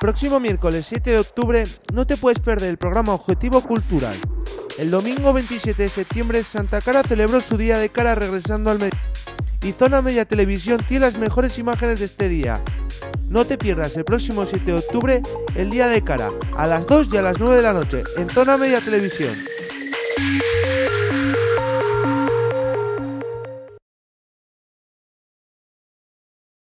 próximo miércoles 7 de octubre no te puedes perder el programa Objetivo Cultural. El domingo 27 de septiembre Santa Cara celebró su Día de Cara regresando al medio. Y Zona Media Televisión tiene las mejores imágenes de este día. No te pierdas el próximo 7 de octubre el Día de Cara, a las 2 y a las 9 de la noche, en Zona Media Televisión.